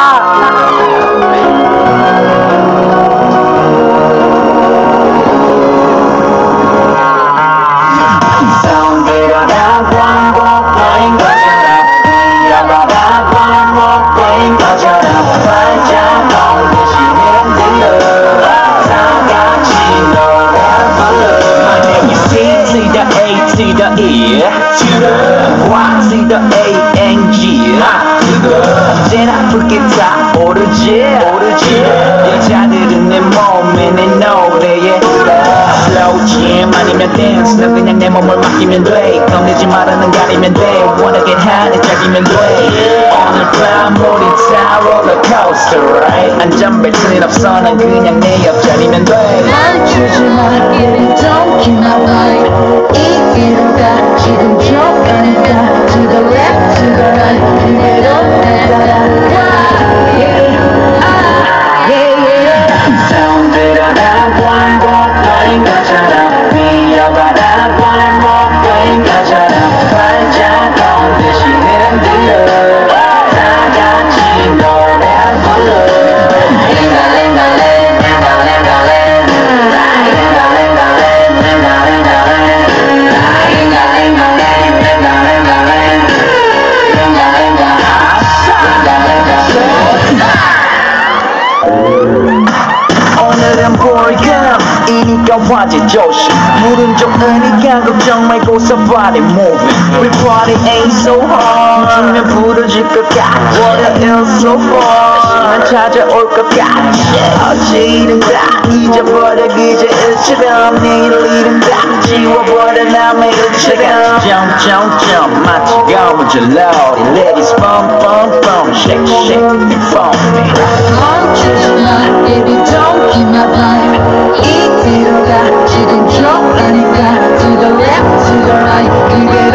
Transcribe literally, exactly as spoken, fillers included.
To the E, to the Y, to the A and G. 언제나 붉게 타오르지, 오르지. 여자들은 내 몸에 내 노래에 slow jam 아니면 dance. 넌 그냥 내 몸을 맡기면 돼. 겁내지 말아는 가리면 돼. Wanna get high 내 짝이면 돼. 오늘 밤 우리 다 roller coaster, right? 안전벨트는 없어. 난 그냥 내 옆자리면 돼. 멈추지 마, 이리 don't keep my vibe. 이 길을 가, 지금 좀 가니까. To the left, to the right, 그대로 따라가. Yeah, ah, yeah, yeah. Sound 들어라, 왕복거린 것처럼 뛰어봐라, 왕복거린 것처럼 발자국 듯이 흔들어. 다 같이 노래 불러. 오늘은 볼감이니까 화제 조심. 물은 좋으니까 걱정 말고 so body moving. We party ain't so hard. 주면 부러질 것 같아. 월요일 so far. 시간 찾아올 것 같아. 어제 일은 다 잊어버려 그저 일처럼. 내일 일은 다 지워버려 나 매일처럼. Jump jump jump 마치 going jelly. Ladies bump bump bump shake shake and foam me. 멈추지 마, baby don't keep my vibe. 이 뒤로 가, 지금 좀 가니까. To the left, to the right, 그게